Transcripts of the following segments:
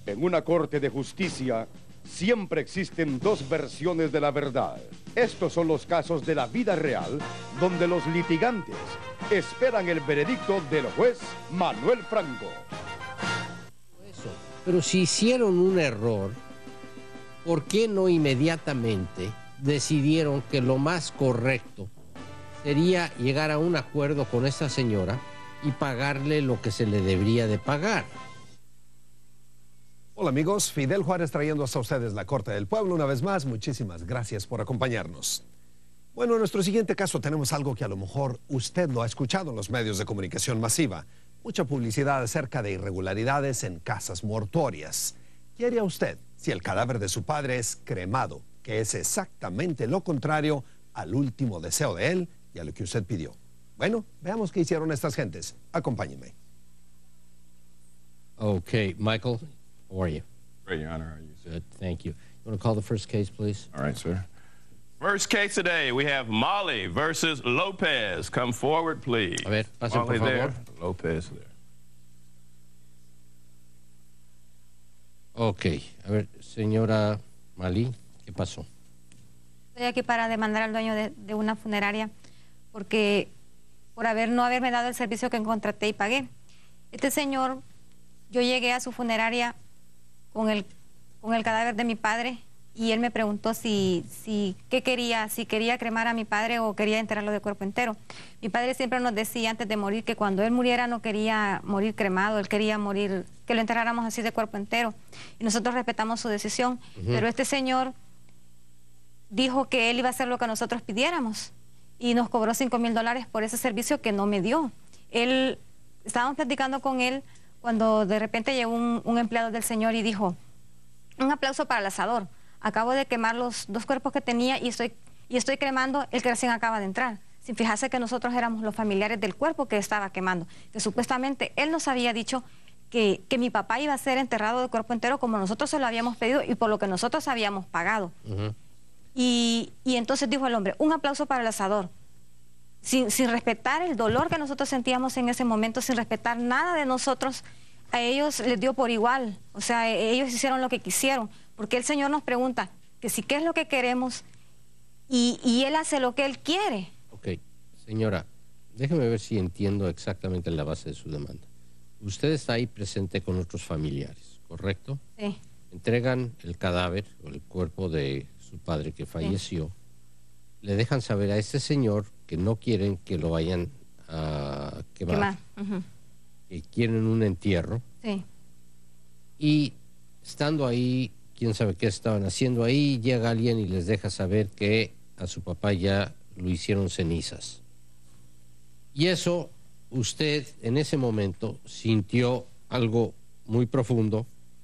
En una corte de justicia, siempre existen dos versiones de la verdad. Estos son los casos de la vida real, donde los litigantes esperan el veredicto del juez Manuel Franco. Pero si hicieron un error, ¿por qué no inmediatamente decidieron que lo más correcto sería llegar a un acuerdo con esta señora y pagarle lo que se le debería de pagar? Hola amigos, Fidel Juárez trayendo hasta ustedes la Corte del Pueblo una vez más. Muchísimas gracias por acompañarnos. Bueno, en nuestro siguiente caso tenemos algo que a lo mejor usted lo ha escuchado en los medios de comunicación masiva. Mucha publicidad acerca de irregularidades en casas mortuorias. ¿Qué haría usted si el cadáver de su padre es cremado, que es exactamente lo contrario al último deseo de él y a lo que usted pidió? Bueno, veamos qué hicieron estas gentes. Acompáñenme. Okay, Michael, how are you? Great, Your Honor. How are you, sir? Good, thank you. You want to call the first case, please? All right, sir. First case today, we have Molly versus Lopez. Come forward, please. A ver, pasen por Molly there, favor. Lopez there. Ok, a ver, señora Malí, ¿qué pasó? Estoy aquí para demandar al dueño de una funeraria porque por no haberme dado el servicio que contraté y pagué. Este señor, yo llegué a su funeraria con el cadáver de mi padre y él me preguntó qué quería, si quería cremar a mi padre o quería enterrarlo de cuerpo entero. Mi padre siempre nos decía antes de morir que cuando él muriera no quería morir cremado, él quería morir, que lo enterráramos así de cuerpo entero. Y nosotros respetamos su decisión, pero este señor dijo que él iba a hacer lo que nosotros pidiéramos y nos cobró $5,000 por ese servicio que no me dio. Estábamos platicando con él cuando de repente llegó un empleado del señor y dijo: un aplauso para el asador. Acabo de quemar los 2 cuerpos que tenía y estoy cremando el que recién acaba de entrar, sin fijarse que nosotros éramos los familiares del cuerpo que estaba quemando, que supuestamente él nos había dicho que mi papá iba a ser enterrado de cuerpo entero como nosotros se lo habíamos pedido y por lo que nosotros habíamos pagado. Y entonces dijo el hombre: un aplauso para el asador. Sin respetar el dolor que nosotros sentíamos en ese momento, sin respetar nada de nosotros, a ellos les dio por igual. O sea, ellos hicieron lo que quisieron. Porque el Señor nos pregunta que si qué es lo que queremos y Él hace lo que Él quiere. Ok, señora, déjeme ver si entiendo exactamente la base de su demanda. Usted está ahí presente con otros familiares, ¿correcto? Sí. Entregan el cadáver o el cuerpo de su padre que falleció. Sí. Le dejan saber a este señor que no quieren que lo vayan a quemar. Que quieren un entierro. Sí. Y estando ahí, quién sabe qué estaban haciendo ahí, llega alguien y les deja saber que a su papá ya lo hicieron cenizas. Y eso, usted en ese momento sintió algo muy profundo,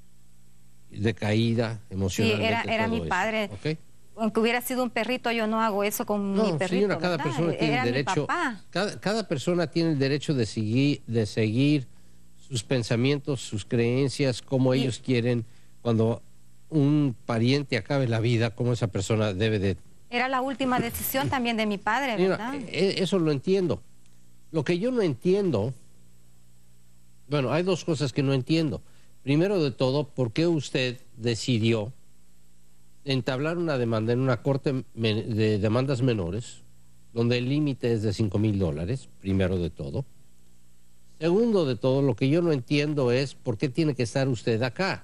de caída emocionalmente. Sí, era mi padre. ¿Okay? Aunque hubiera sido un perrito, yo no hago eso con mi perrito. Señora, cada persona tiene el derecho. Cada persona tiene el derecho de seguir sus pensamientos, sus creencias, como ellos quieren. Cuando un pariente acabe la vida, como esa persona debe de... Era la última decisión también de mi padre, ¿verdad? Eso lo entiendo. Lo que yo no entiendo... Bueno, hay 2 cosas que no entiendo. Primero de todo, ¿por qué usted decidió entablar una demanda en una corte de demandas menores, donde el límite es de $5,000, primero de todo? Segundo de todo, lo que yo no entiendo es por qué tiene que estar usted acá.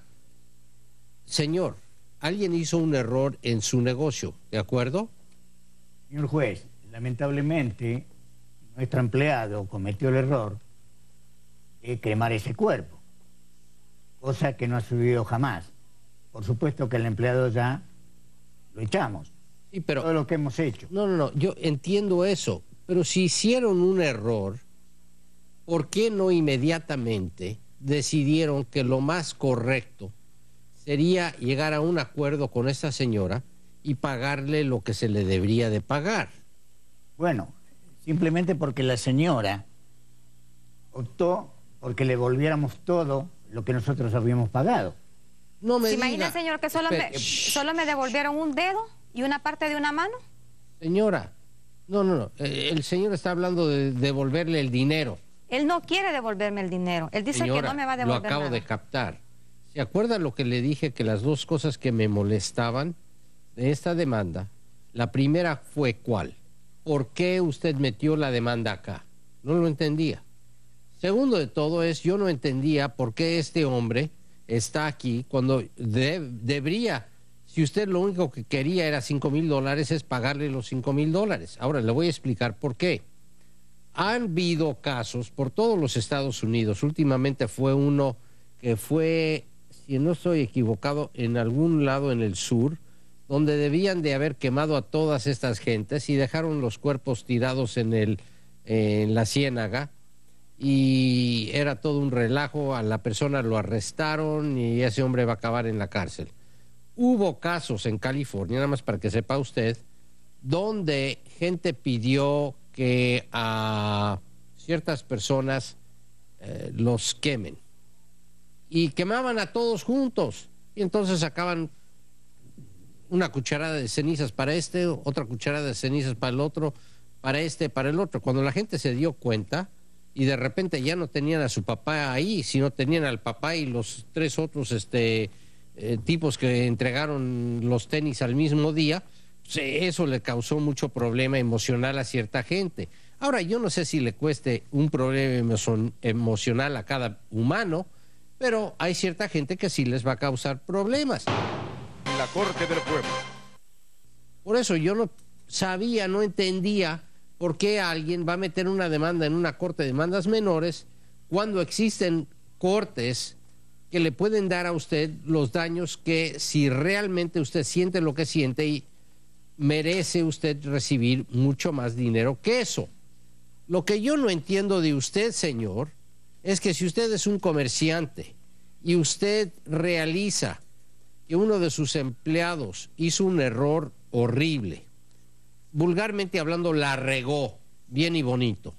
Señor, alguien hizo un error en su negocio, ¿de acuerdo? Señor juez, lamentablemente nuestro empleado cometió el error de cremar ese cuerpo, cosa que no ha sucedido jamás. Por supuesto que el empleado ya lo echamos. Sí, pero todo lo que hemos hecho. No, yo entiendo eso, pero si hicieron un error, ¿por qué no inmediatamente decidieron que lo más correcto sería llegar a un acuerdo con esta señora y pagarle lo que se le debería de pagar? Bueno, simplemente porque la señora optó porque le volviéramos todo lo que nosotros habíamos pagado. No me diga. ¿Se imagina, señor, que solo me devolvieron un dedo y una parte de una mano? Señora, no. El señor está hablando de devolverle el dinero. Él no quiere devolverme el dinero. Él dice, señora, que no me va a devolver lo acabo nada. de captar. ¿Se acuerda lo que le dije, que las dos cosas que me molestaban de esta demanda? La primera fue ¿cuál? ¿Por qué usted metió la demanda acá? No lo entendía. Segundo de todo es, yo no entendía por qué este hombre está aquí cuando debería, si usted lo único que quería era $5,000, es pagarle los $5,000. Ahora le voy a explicar por qué. Han habido casos por todos los Estados Unidos. Últimamente fue uno que fue, si no estoy equivocado, en algún lado en el sur, donde debían de haber quemado a todas estas gentes y dejaron los cuerpos tirados en la ciénaga, y era todo un relajo. A la persona lo arrestaron y ese hombre va a acabar en la cárcel. Hubo casos en California, nada más para que sepa usted, donde gente pidió que a ciertas personas los quemen, y quemaban a todos juntos, y entonces sacaban una cucharada de cenizas para este, otra cucharada de cenizas para el otro, para este, para el otro. Cuando la gente se dio cuenta y de repente ya no tenían a su papá ahí, sino tenían al papá y los tres otros tipos que entregaron los tenis al mismo día, pues eso le causó mucho problema emocional a cierta gente. Ahora, yo no sé si le cueste un problema emocional a cada humano, pero hay cierta gente que sí les va a causar problemas. La Corte del Pueblo. Por eso yo no sabía, no entendía por qué alguien va a meter una demanda en una corte de demandas menores cuando existen cortes que le pueden dar a usted los daños que, si realmente usted siente lo que siente, y merece usted recibir mucho más dinero que eso. Lo que yo no entiendo de usted, señor, es que si usted es un comerciante y usted realiza que uno de sus empleados hizo un error horrible, vulgarmente hablando, la regó bien y bonito,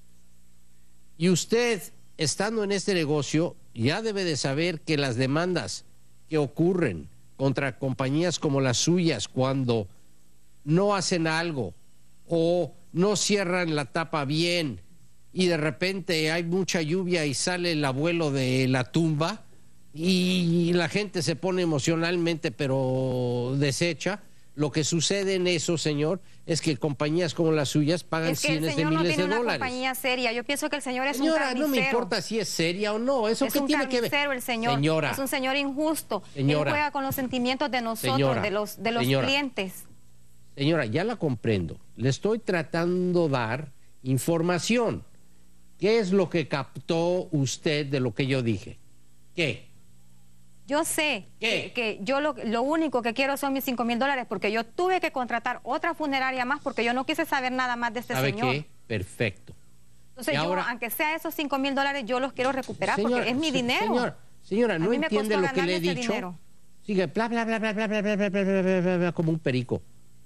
y usted, estando en este negocio, ya debe de saber que las demandas que ocurren contra compañías como las suyas, cuando no hacen algo o no cierran la tapa bien y de repente hay mucha lluvia y sale el abuelo de la tumba y la gente se pone emocionalmente pero deshecha, lo que sucede en eso, señor, es que compañías como las suyas pagan cientos de miles de dólares. El señor no tiene una compañía seria. Yo pienso que el señor es un Señora, carnicero. no me importa si es seria o no. ¿Eso qué tiene que ver? Es un carnicero el señor. Señora. Es un señor injusto. Señora. Él juega con los sentimientos de nosotros, Señora. de los Señora. clientes. Señora, ya la comprendo. Le estoy tratando de dar información. ¿Qué es lo que captó usted de lo que yo dije? ¿Qué? Yo sé ¿Qué? que yo lo único que quiero son mis $5,000, porque yo tuve que contratar otra funeraria más porque yo no quise saber nada más de este ¿Sabe señor. qué? Perfecto. Entonces Y yo, ahora, aunque sea esos $5,000, yo los quiero recuperar porque es mi dinero. Señora, ¿no A mí me entiende costó lo que le he ganarme ese dicho? dinero. Sigue bla, bla, bla, bla, bla, bla, bla, bla, bla, bla, bla, bla, bla, como un perico.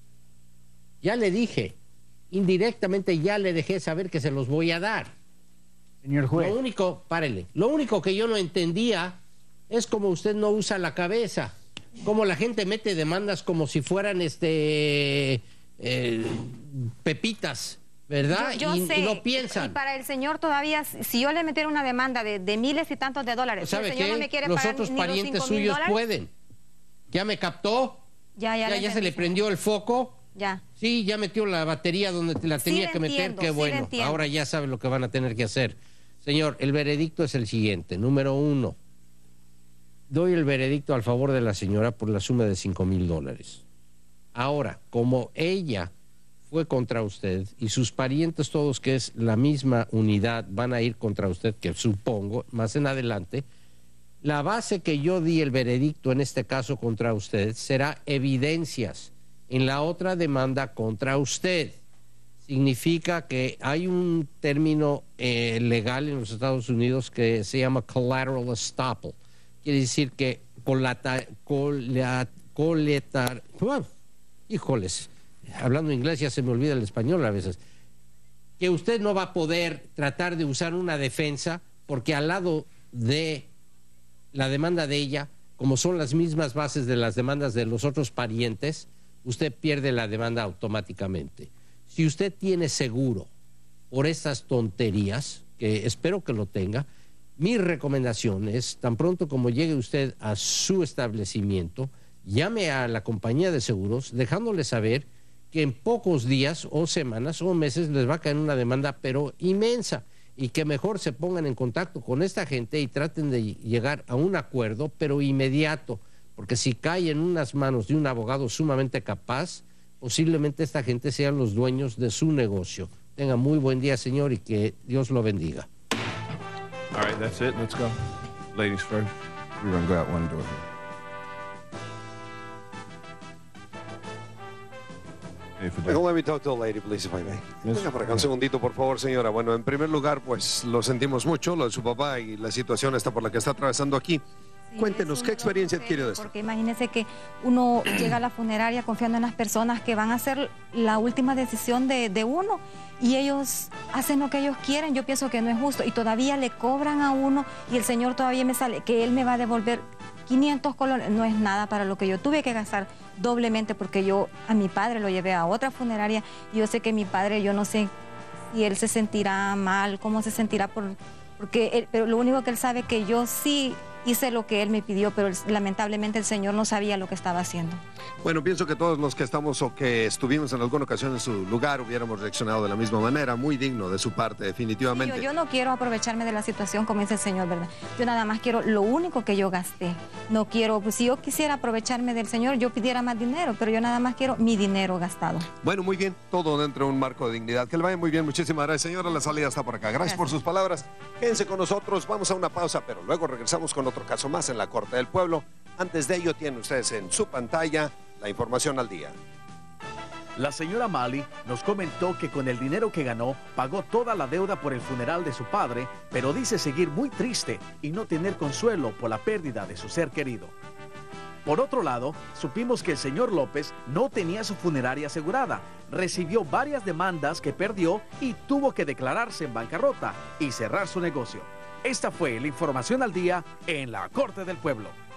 Ya le dije, indirectamente ya le dejé saber que se los voy a dar. Señor juez. Lo único, párele, lo único que yo no entendía es como usted no usa la cabeza, como la gente mete demandas como si fueran pepitas, ¿verdad? Yo sé, y no piensan. y para el señor todavía, si yo le metiera una demanda de miles y tantos de dólares, si el ¿Sabe señor qué? no me quiere Los pagar otros ni los parientes $5,000, suyos pueden. ¿Ya me captó? Ya ¿Ya se entendí, le prendió el foco? Ya. Sí, ya metió la batería donde la tenía le que meter. entiendo, Qué sí le bueno. entiendo. Ahora ya sabe lo que van a tener que hacer. Señor, el veredicto es el siguiente. Número 1. Doy el veredicto al favor de la señora por la suma de $5,000. Ahora, como ella fue contra usted y sus parientes todos, que es la misma unidad, van a ir contra usted, que supongo, más en adelante, la base que yo di el veredicto en este caso contra usted será evidencias en la otra demanda contra usted. Significa que hay un término legal en los Estados Unidos que se llama collateral estoppel. Quiere decir que híjoles, hablando inglés ya se me olvida el español a veces, que usted no va a poder tratar de usar una defensa porque al lado de la demanda de ella, como son las mismas bases de las demandas de los otros parientes, usted pierde la demanda automáticamente. Si usted tiene seguro por estas tonterías, que espero que lo tenga, Mi recomendación es, tan pronto como llegue usted a su establecimiento, llame a la compañía de seguros, dejándole saber que en pocos días o semanas o meses les va a caer una demanda, pero inmensa, y que mejor se pongan en contacto con esta gente y traten de llegar a un acuerdo, pero inmediato, porque si cae en unas manos de un abogado sumamente capaz, posiblemente esta gente sean los dueños de su negocio. Tenga muy buen día, señor, y que Dios lo bendiga. All right, that's it. Let's go. Ladies first. We're going to go out one door. Let me talk to the lady, please, if I may. Venga por acá un segundito, por favor, señora. Bueno, en primer lugar, pues lo sentimos mucho, lo de su papá y la situación esta por la que está atravesando aquí. Sí, Cuéntenos, es un ¿qué experiencia dolor adquirió de serio, esto? Porque imagínese que uno llega a la funeraria confiando en las personas que van a hacer la última decisión de uno y ellos hacen lo que ellos quieren. Yo pienso que no es justo y todavía le cobran a uno y el señor todavía me sale que él me va a devolver 500 colones. No es nada para lo que yo tuve que gastar doblemente porque yo a mi padre lo llevé a otra funeraria y yo sé que mi padre, yo no sé si él se sentirá mal, cómo se sentirá pero lo único que él sabe es que yo sí hice lo que él me pidió, pero lamentablemente el señor no sabía lo que estaba haciendo. Bueno, pienso que todos los que estamos o que estuvimos en alguna ocasión en su lugar hubiéramos reaccionado de la misma manera. Muy digno de su parte, definitivamente. Sí, yo no quiero aprovecharme de la situación como dice el señor, ¿verdad? Yo nada más quiero lo único que yo gasté. No quiero, pues si yo quisiera aprovecharme del señor, yo pidiera más dinero, pero yo nada más quiero mi dinero gastado. Bueno, muy bien, todo dentro de un marco de dignidad. Que le vaya muy bien, muchísimas gracias, señora. La salida está por acá. Gracias por sus palabras. Quédense con nosotros, vamos a una pausa, pero luego regresamos con otro caso más en la Corte del Pueblo. Antes de ello, tienen ustedes en su pantalla la información al día. La señora Mali nos comentó que con el dinero que ganó pagó toda la deuda por el funeral de su padre, pero dice seguir muy triste y no tener consuelo por la pérdida de su ser querido. Por otro lado, supimos que el señor López no tenía su funeraria asegurada, recibió varias demandas que perdió y tuvo que declararse en bancarrota y cerrar su negocio. Esta fue la información al día en la Corte del Pueblo.